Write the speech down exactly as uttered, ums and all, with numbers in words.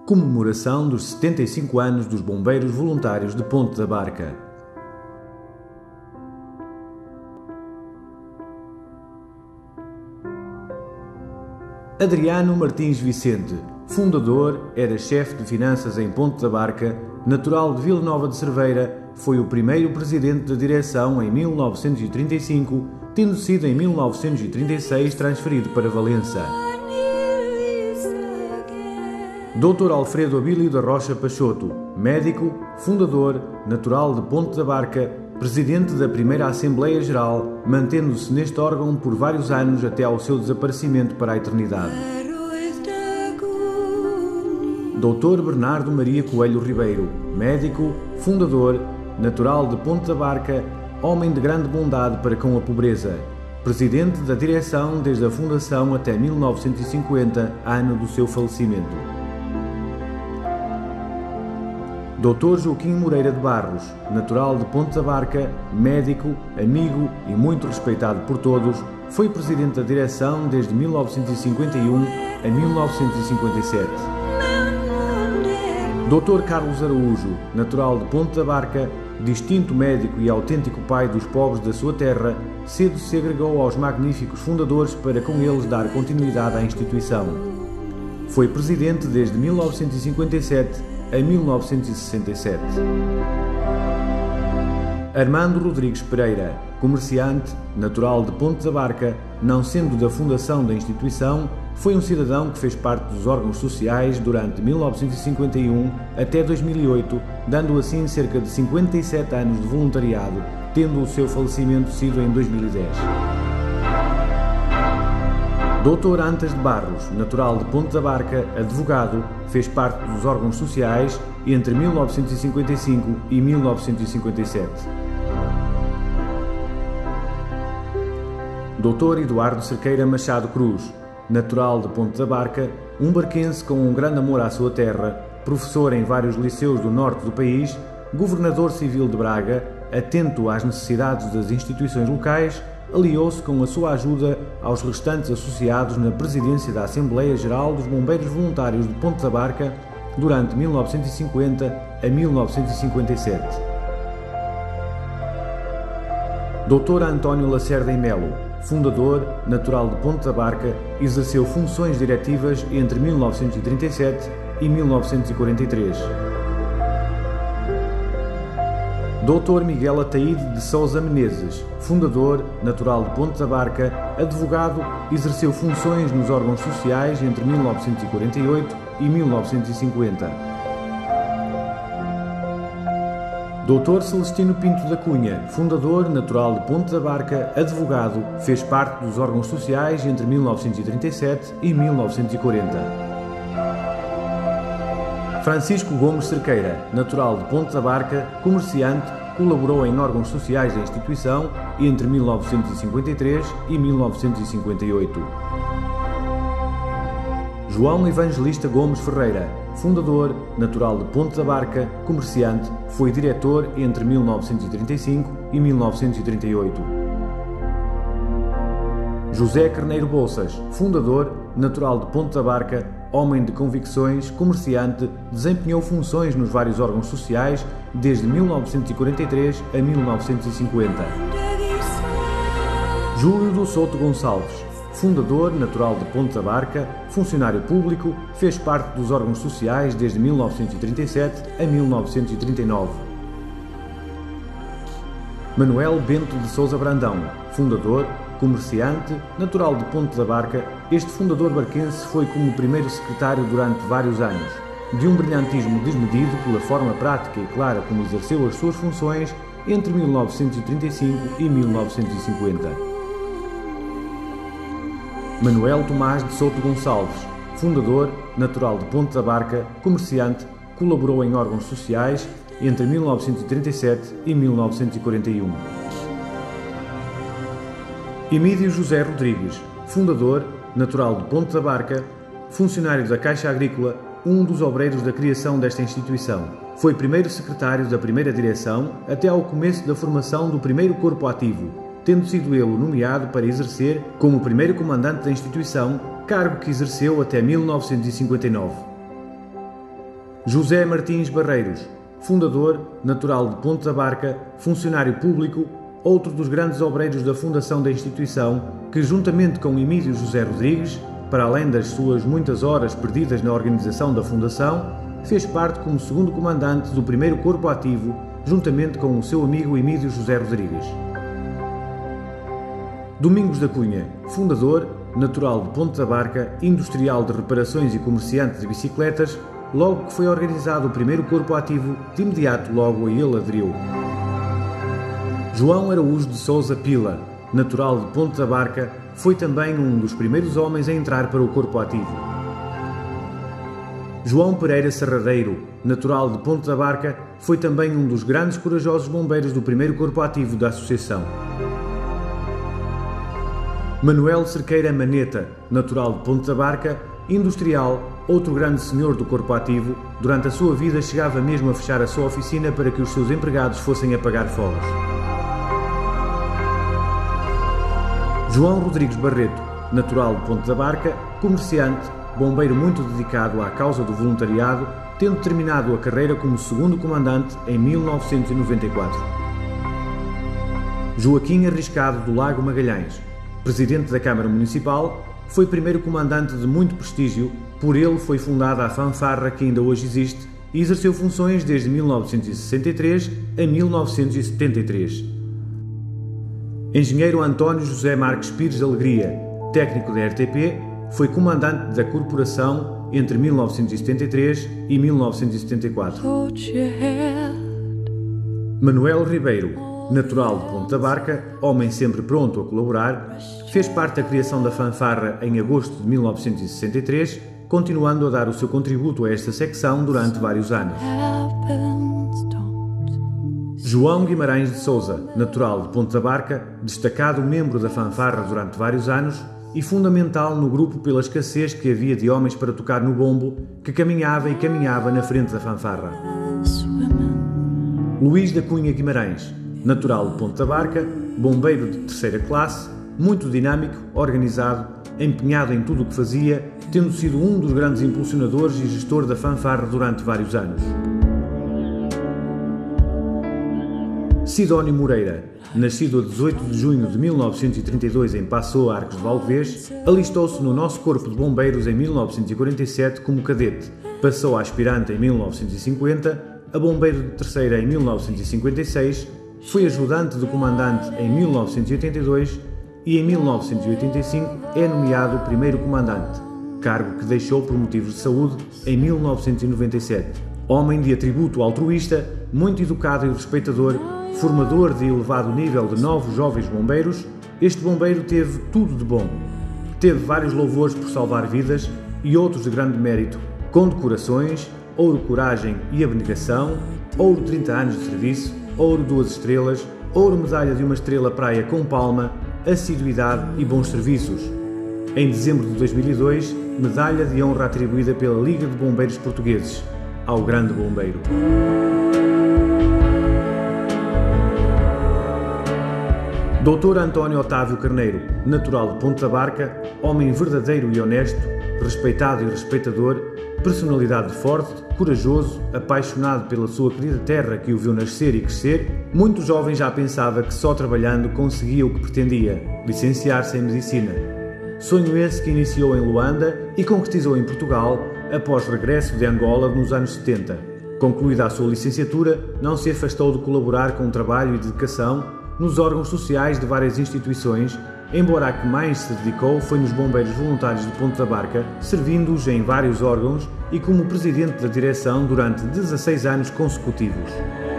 Comemoração dos setenta e cinco anos dos Bombeiros Voluntários de Ponte da Barca. Adriano Martins Vicente, fundador, era chefe de finanças em Ponte da Barca, natural de Vila Nova de Cerveira, foi o primeiro presidente da direção em mil novecentos e trinta e cinco, tendo sido em mil novecentos e trinta e seis transferido para Valença. doutor Alfredo Abílio da Rocha Peixoto, médico, fundador, natural de Ponte da Barca, presidente da primeira Assembleia Geral, mantendo-se neste órgão por vários anos até ao seu desaparecimento para a eternidade. doutor Bernardo Maria Coelho Ribeiro, médico, fundador, natural de Ponte da Barca, homem de grande bondade para com a pobreza, presidente da direção desde a fundação até mil novecentos e cinquenta, ano do seu falecimento. doutor Joaquim Moreira de Barros, natural de Ponte da Barca, médico, amigo e muito respeitado por todos, foi presidente da direção desde mil novecentos e cinquenta e um a mil novecentos e cinquenta e sete. doutor Carlos Araújo, natural de Ponte da Barca, distinto médico e autêntico pai dos pobres da sua terra, cedo se agregou aos magníficos fundadores para com eles dar continuidade à instituição. Foi presidente desde mil novecentos e cinquenta e sete a mil novecentos e sessenta e sete. Armando Rodrigues Pereira, comerciante, natural de Ponte da Barca, não sendo da fundação da instituição, foi um cidadão que fez parte dos órgãos sociais durante mil novecentos e cinquenta e um até dois mil e oito, dando assim cerca de cinquenta e sete anos de voluntariado, tendo o seu falecimento sido em dois mil e dez. doutor Antas de Barros, natural de Ponte da Barca, advogado, fez parte dos órgãos sociais entre mil novecentos e cinquenta e cinco e mil novecentos e cinquenta e sete. doutor Eduardo Cerqueira Machado Cruz, natural de Ponte da Barca, um barquense com um grande amor à sua terra, professor em vários liceus do norte do país, governador civil de Braga, atento às necessidades das instituições locais, aliou-se com a sua ajuda aos restantes associados na presidência da Assembleia Geral dos Bombeiros Voluntários de Ponte da Barca durante mil novecentos e cinquenta a mil novecentos e cinquenta e sete. doutor António Lacerda e Melo, fundador, natural de Ponte da Barca, exerceu funções diretivas entre mil novecentos e trinta e sete e mil novecentos e quarenta e três. doutor Miguel Ataíde de Sousa Menezes, fundador, natural de Ponte da Barca, advogado, exerceu funções nos órgãos sociais entre mil novecentos e quarenta e oito e mil novecentos e cinquenta. doutor Celestino Pinto da Cunha, fundador, natural de Ponte da Barca, advogado, fez parte dos órgãos sociais entre mil novecentos e trinta e sete e mil novecentos e quarenta. Francisco Gomes Cerqueira, natural de Ponte da Barca, comerciante, colaborou em órgãos sociais da instituição entre mil novecentos e cinquenta e três e mil novecentos e cinquenta e oito. João Evangelista Gomes Ferreira, fundador, natural de Ponte da Barca, comerciante, foi diretor entre mil novecentos e trinta e cinco e mil novecentos e trinta e oito. José Carneiro Bolsas, fundador, natural de Ponte da Barca, homem de convicções, comerciante, desempenhou funções nos vários órgãos sociais desde mil novecentos e quarenta e três a mil novecentos e cinquenta. Júlio do Souto Gonçalves, fundador, natural de Ponte da Barca, funcionário público, fez parte dos órgãos sociais desde mil novecentos e trinta e sete a mil novecentos e trinta e nove. Manuel Bento de Sousa Brandão, fundador, comerciante, natural de Ponte da Barca, este fundador barquense foi como primeiro secretário durante vários anos, de um brilhantismo desmedido pela forma prática e clara como exerceu as suas funções entre mil novecentos e trinta e cinco e mil novecentos e cinquenta. Manuel Tomás de Souto Gonçalves, fundador, natural de Ponte da Barca, comerciante, colaborou em órgãos sociais entre mil novecentos e trinta e sete e mil novecentos e quarenta e um. Emídio José Rodrigues, fundador, natural de Ponte da Barca, funcionário da Caixa Agrícola, um dos obreiros da criação desta instituição. Foi primeiro secretário da primeira direção até ao começo da formação do primeiro corpo ativo, tendo sido ele nomeado para exercer como primeiro comandante da instituição, cargo que exerceu até mil novecentos e cinquenta e nove. José Martins Barreiros, fundador, natural de Ponte da Barca, funcionário público, outro dos grandes obreiros da fundação da instituição, que juntamente com Emílio José Rodrigues, para além das suas muitas horas perdidas na organização da fundação, fez parte como segundo comandante do primeiro corpo ativo, juntamente com o seu amigo Emílio José Rodrigues. Domingos da Cunha, fundador, natural de Ponte da Barca, industrial de reparações e comerciante de bicicletas, logo que foi organizado o primeiro corpo ativo, de imediato logo a ele aderiu. João Araújo de Sousa Pila, natural de Ponte da Barca, foi também um dos primeiros homens a entrar para o corpo ativo. João Pereira Serradeiro, natural de Ponte da Barca, foi também um dos grandes corajosos bombeiros do primeiro corpo ativo da associação. Manuel Cerqueira Maneta, natural de Ponte da Barca, industrial, outro grande senhor do corpo ativo, durante a sua vida chegava mesmo a fechar a sua oficina para que os seus empregados fossem apagar fogos. João Rodrigues Barreto, natural de Ponte da Barca, comerciante, bombeiro muito dedicado à causa do voluntariado, tendo terminado a carreira como segundo comandante em mil novecentos e noventa e quatro. Joaquim Arriscado do Lago Magalhães, presidente da Câmara Municipal, foi primeiro comandante de muito prestígio, por ele foi fundada a fanfarra que ainda hoje existe e exerceu funções desde mil novecentos e sessenta e três a mil novecentos e setenta e três. Engenheiro António José Marques Pires Alegria, técnico da R T P, foi comandante da corporação entre mil novecentos e setenta e três e mil novecentos e setenta e quatro. Manuel Ribeiro, natural de Ponte da Barca, homem sempre pronto a colaborar, fez parte da criação da fanfarra em agosto de mil novecentos e sessenta e três, continuando a dar o seu contributo a esta secção durante vários anos. João Guimarães de Sousa, natural de Ponte da Barca, destacado membro da fanfarra durante vários anos e fundamental no grupo pela escassez que havia de homens para tocar no bombo, que caminhava e caminhava na frente da fanfarra. Luís da Cunha Guimarães, natural de Ponte da Barca, bombeiro de terceira classe, muito dinâmico, organizado, empenhado em tudo o que fazia, tendo sido um dos grandes impulsionadores e gestor da fanfarra durante vários anos. Sidónio Moreira, nascido a dezoito de junho de mil novecentos e trinta e dois em Passau, Arcos de Valdevez, alistou-se no nosso Corpo de Bombeiros em mil novecentos e quarenta e sete como cadete, passou a aspirante em mil novecentos e cinquenta, a bombeiro de terceira em mil novecentos e cinquenta e seis, foi ajudante do comandante em mil novecentos e oitenta e dois e em mil novecentos e oitenta e cinco é nomeado primeiro comandante, cargo que deixou por motivos de saúde em mil novecentos e noventa e sete. Homem de atributo altruísta, muito educado e respeitador, formador de elevado nível de novos jovens bombeiros, este bombeiro teve tudo de bom. Teve vários louvores por salvar vidas e outros de grande mérito, condecorações, ouro, coragem e abnegação, ouro trinta anos de serviço, ouro duas estrelas, ouro medalha de uma estrela praia com palma, assiduidade e bons serviços. Em dezembro de dois mil e dois, medalha de honra atribuída pela Liga de Bombeiros Portugueses, ao grande bombeiro. doutor António Otávio Carneiro, natural de Ponte da Barca, homem verdadeiro e honesto, respeitado e respeitador, personalidade forte, corajoso, apaixonado pela sua querida terra que o viu nascer e crescer, muito jovem já pensava que só trabalhando conseguia o que pretendia, licenciar-se em medicina. Sonho esse que iniciou em Luanda e concretizou em Portugal após regresso de Angola nos anos setenta. Concluída a sua licenciatura, não se afastou de colaborar com trabalho e dedicação nos órgãos sociais de várias instituições, embora a que mais se dedicou foi nos Bombeiros Voluntários de Ponte da Barca, servindo-os em vários órgãos e como presidente da direção durante dezasseis anos consecutivos.